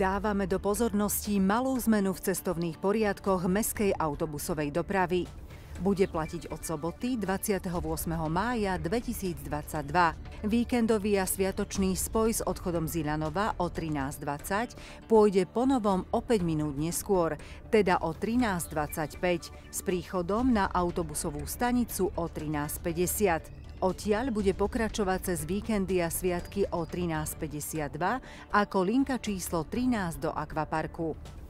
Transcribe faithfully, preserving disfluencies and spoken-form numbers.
Dávame do pozornosti malú zmenu v cestovných poriadkoch mestskej autobusovej dopravy. Bude platiť od soboty dvadsiateho ôsmeho mája dvetisícdvadsaťdva. Víkendový a sviatočný spoj s odchodom z Ilanova o trinásť dvadsať pôjde ponovom o päť minút neskôr, teda o trinásť dvadsaťpäť, s príchodom na autobusovú stanicu o trinásť päťdesiat. Odtiaľ bude pokračovať cez víkendy a sviatky o trinásť päťdesiatdva ako linka číslo trinásť do akvaparku.